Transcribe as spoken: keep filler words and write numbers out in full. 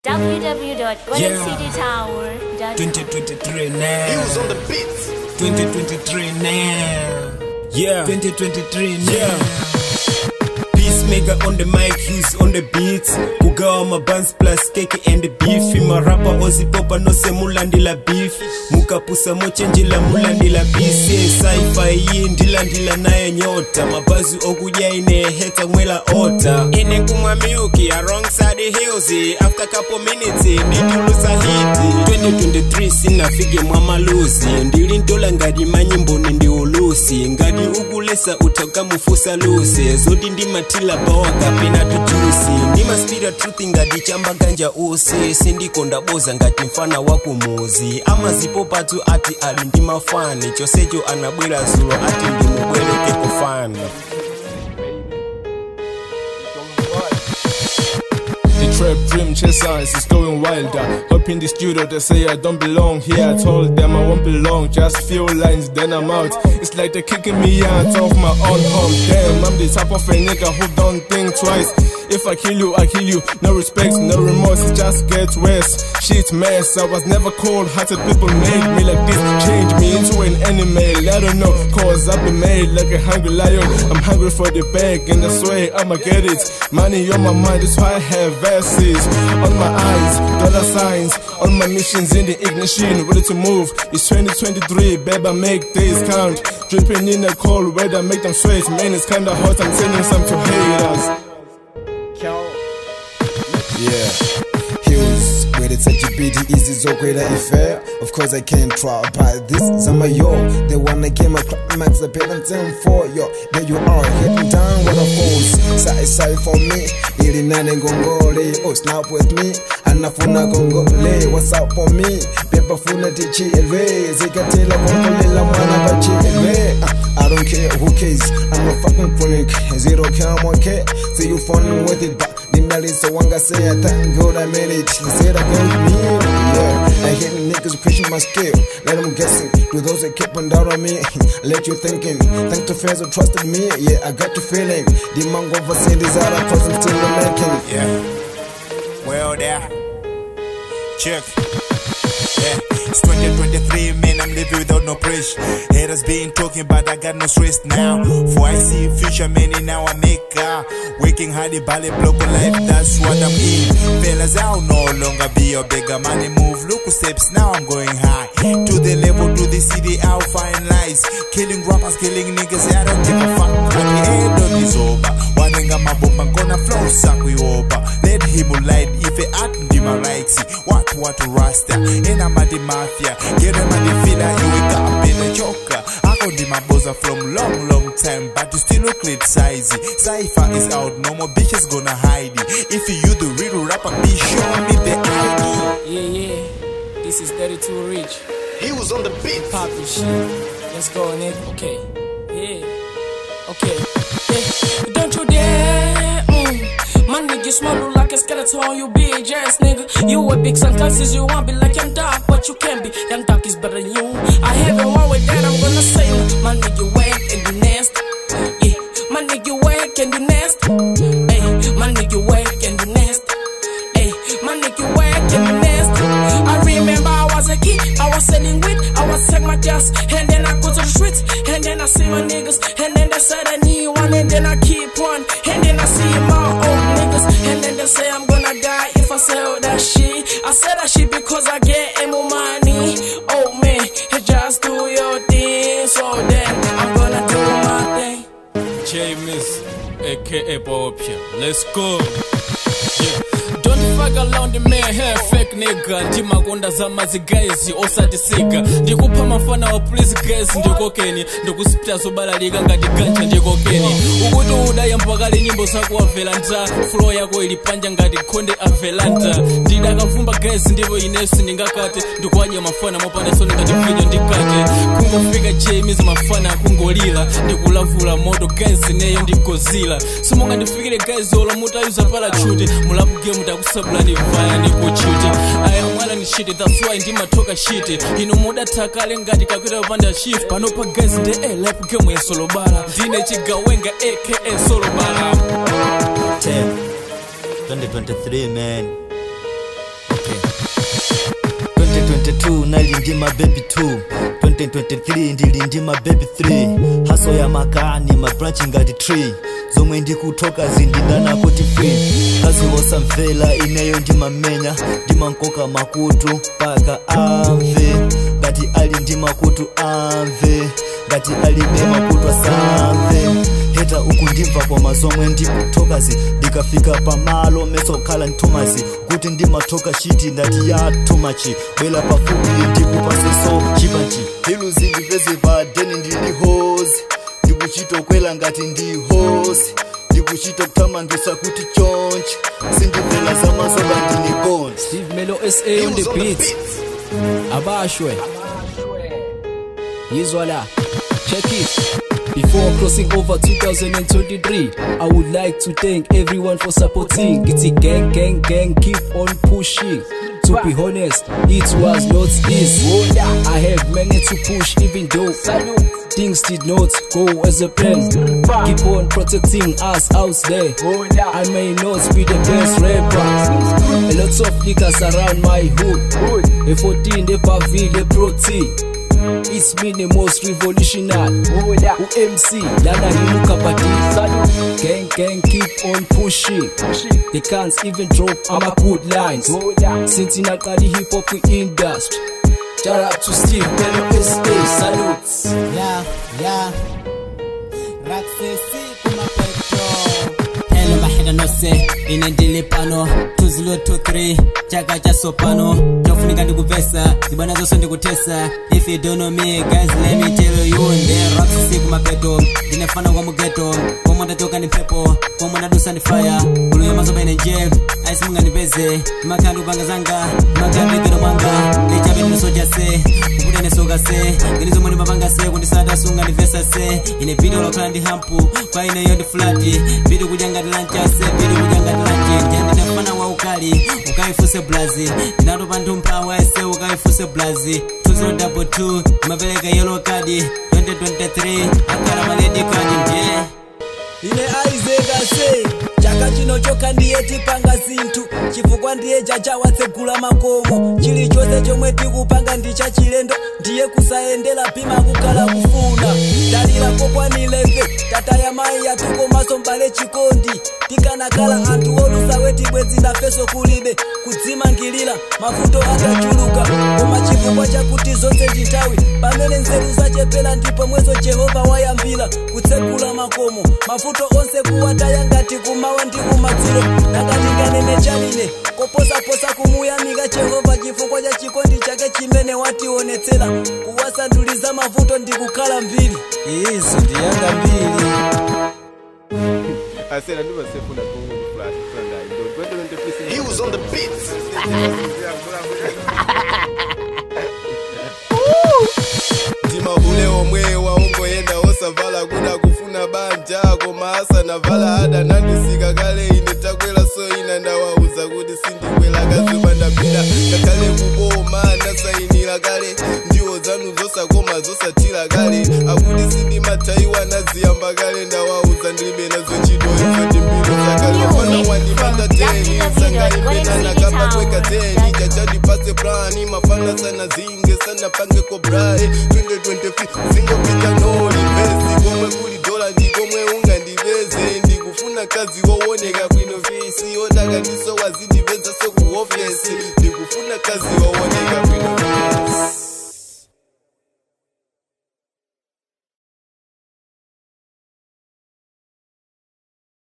w w w dot golden city tower dot com. twenty twenty-three now. He was on the beats. twenty twenty-three now. Yeah. twenty twenty-three now. Yeah. Peacemaker on the mic, he's on the beats. Kugawa my bands plus cake and the beef. My rapper Ozzy Popa no se mulandila beef. Mukapusa mochenjila mulandila beef. Cypher yi ndila ndila nae nyota. Mabazu okuja ine heta mwela ota. Ine kumwamiuki alongside the hillz. After couple minutes nditulusa hiti. twenty twenty-three sina fige mwama luzi. Ndili ntola ngadi manyimbo ndi ulusi. Ngadi ugulesa utaka mufusa lusi. Zodi ndi matila bawa kapina tujusi. Nima spira truth ngadi chamba ganja usi. Sindi konda boza ngati mfana wakumuzi. Ama zipo patu ati alindi mafani. Chosejo anabwela zulo ati ndi mubwele keko fani. The trap dream chasers is going wilder. Up in the studio they say I don't belong here. I told them I won't belong, just few lines then I'm out. It's like they're kicking me out of my own home. Damn, I'm the type of a nigga who don't think twice. If I kill you, I kill you. No respect, no remorse, it just gets worse. Shit mess, I was never cold-hearted. People made me like this, changed me into an animal. I don't know, cause I've been made like a hungry lion. I'm hungry for the bag and that's why I'ma get it. Money on my mind, that's why I have verses on my eyes, dollar signs, on my missions in the ignition, ready to move. It's twenty twenty-three, babe, I make days count. Dripping in the cold weather, make them sweat. Man, it's kinda hot, I'm sending some to haters. Chel. Yeah, hillz, where it's a G B D easy, so great affair. Of course I can't try about this, Zama yo. The one that came across max the pay them for yo. There you are, hitting down with a force. Side side for me, ili nane ngongole. Oh, snap with me, anafuna ngongole. What's up for me? Pepa funa tichi elwe. Zikatela ngongole la mwana bachi elwe. I don't care who cares, I'm a fucking chronic. Zero care, one care. See you falling with it, but Nimali so one guy say I thank God I made it. He said I got me, yeah. I hate niggas pushing my skill, let them guessing. To those that keep on down on me, let you thinking. Thank to fans who trusted me, yeah, I got the feeling. The mango for saying this out, I trust them still the making. Yeah. Well there. Check. Yeah, it's twenty twenty-three, man, I'm living without no pressure. Haters been talking, but I got no stress now. For I see future, man, and now I make uh, working hard, the ballet block of life, that's what I'm in. Fellas, I'll no longer be a beggar. Money move, look steps, now I'm going high. To the level, to the city, I'll find lies. Killing rappers, killing niggas, I don't give a fuck. At the end of this over, one thing I'm a bomb, I'm gonna flow, suck we over. Let him light, if it at me, my rights. What, what, Rasta? And I'm at the mafia, get them at the filler, you wake up in a choker. I got the my buzzer from long, long time, but you still look criticize. Cypher is out, no more bitches gonna hide it. If you the real rapper, be sure me the I D. Yeah, yeah, this is thirty-two Rich. He was on the beats. Pop this shit. Let's go, nigga. Okay. Yeah. Okay. Yeah. Don't you dare. Mm. My nigga small look like a skeleton, you bitch ass nigga. You a big sunglasses, you want be like Young Dark, but you can't be. Young Dark is better than you. I haven't one with that, I'm gonna say no. My nigga whack and you nasty. Yeah, my nigga whack and you nasty. Hey, my nigga whack and you nasty. Hey, my nigga whack and you nasty. I remember I was a kid, I was selling weed, I was selling my gas, and then I go to the streets, and then I see my niggas, and then they said I need one, and then I keep one, and then I see my old niggas, and then they say I'm gonna die if I sell that shit. I sell that shit because I get more money. Oh man, just do your thing, so then I'm gonna do my thing. James, aka Bopia, let's go. Yeah. Don't fuck around the man here, fake nigga. Ndima konda za mazi guys, osatisiga. Ndikupa mafana wa police guys, ndiko keni. Ndikusipita sobala liga ngati ganja ndiko keni. Ukutu udaya mpakale nyimbo zako wa velanta. Flow yako ilipanja ngati konde a velanta. Ndidaka fumba guys, ndipo inesu ndingakate. Ndikuwaje mafana mopanda soni ngati video ndikate. Kungofika James mafana kungolila. Ndikulavula moto guys, neyo ndikozila. Sumonga ndifikire guys, olo muta yuza parachute. Mulapu game takusabula ni vaya ni kuchute. Aya mwana ni shit, that's why ndima toka shit. Ino muda takale ngati kakwita upanda shift. Panopa guys nde eh lap game ya solo bala. Dine chigawenga aka solo bala. twenty twenty-three man. twenty-two nali ndi ma baby two, twenty twenty-three ndili ndi ma baby three. Haso ya makani ma branch ngati tree, zomwe ndikutoka zindidana kuti free. Kazi wosamvela ineyo ndimamenya, ndimankoka makutu paka amve. Ngati ali ndi makutu amve, ngati ali be makutu asamve. Heta uku ndimva koma zomwe ndikutokazi, ndikafika pamalo meso khala ntumazi, kuti ndimatoka shiti ndati ya tumachi. Bwela pafupi ndikupaseso chipanchi, hillz ndipeze badeni ndili hozi, ndikuchito kwela ngati ndi hozi, ndikuchito kuthamangisa kuti chonchi, sindivela zamasoba ndini gone. Steve Melo S A on the beat. Abashwe Yizwala, check it. Before crossing over two thousand twenty-three, I would like to thank everyone for supporting. It's a gang, gang, gang, keep on pushing. To be honest, it was not easy. I have many to push even though things did not go as a plan. Keep on protecting us out there. I may not be the best rapper. A lot of niggas around my hood. A fourteen, the Pavil, the Proti. It's me the most revolutionary. U M C, Lana Himuka Pati. Gang, gang, keep on pushing. They can't even drop on my good lines. Since in Akadi hip hop industry. Shout out to Steve Melo S A, salutes. Yeah, yeah. Raksesi kumapeto. Hello mahina no se, inendele pano. two zero two three, chaka cha sopano. Tofunika ndikuvesa, zibana zoso ndikutesa. If you don't know me, guys, let me tell you. Nde Raksesi kumapeto, dinefana kwa mugeto. Kwa mwanda toka ni pepo, kwa mwanda dusa ni fire. Kulu ya mazoba ina nje, aisi munga ni beze. Makandu banga zanga, makandu kero manga. Lecha bini nusoja se, kukuda nesoga se. Genizo mwani mabanga se, kundisada sunga ni vesa se. Ine video lokala ndi hampu, kwa ina yondi flati. Video kujanga di lancha se, video kujanga di lanchi. Jandi nefana wa ukali, ukaifuse blazi. Dinado bandu mpawa ese, ukaifuse blazi. two zero two two, mabeleka yellow kadi. twenty twenty-three, akara maledi kadi mje. Ine aizega se, chaka chino choka ndiye tipanga zintu. Chifukwa ndiye jaja watsegula makomo. Chili chose chomwe tikupanga ndicha chilendo. Ndiye kusaendela pima kukala kufuna. Dalila kokwa nileve, tata ya mai ya tuko maso mbale chikondi. Tikana kala antu olu saweti bwezi na feso kulibe. Kudzima ngilila, mafuto atachuluka. Oma chifukwa chakuti zote nditawi. Pamene nzeru za chepela ndipo mwezo Jehova wayambila. Kutsekula makomo, mafuto onse kuwataya ngati kumawa ndi kumadzulo. Nakati kanene chaline, koposa posa kumuyamika Jehova chifukwa cha chikondi chake chimene wationetsera. Kuwasanduliza mafuto ndi kukhala mbili. Izo ndiyanga mbili. I said I never said for the flash. He was on the beat. Timahule omwe waungo yenda osavala kuda kufuna banja koma asa na vala hada nandisika kale inetakwela so ina ndawauza kuti sindikwela kazibanda pila kakale kuboma nasainira kale ndiwo zanu zosakoma zosatira kale akuti sindimataiwa naziyamba kale ndawauza ndilibe nazo chito izo ndimbilo zakale mafana wandipanda teni sangaimbenana kapa kweka teni chachadipase plani mafana sana zinge sana pange kobrae twenty twenty-three zingo pita noli vesi komwe kuli dola ndikomwe unga ndiveze ndikufuna kazi wowoneka kwino fisi otaka ndiso wazindiveza so ku office ndikufuna kazi wowoneka